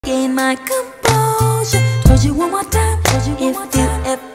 Gain my composure. Told you one more time. If you ever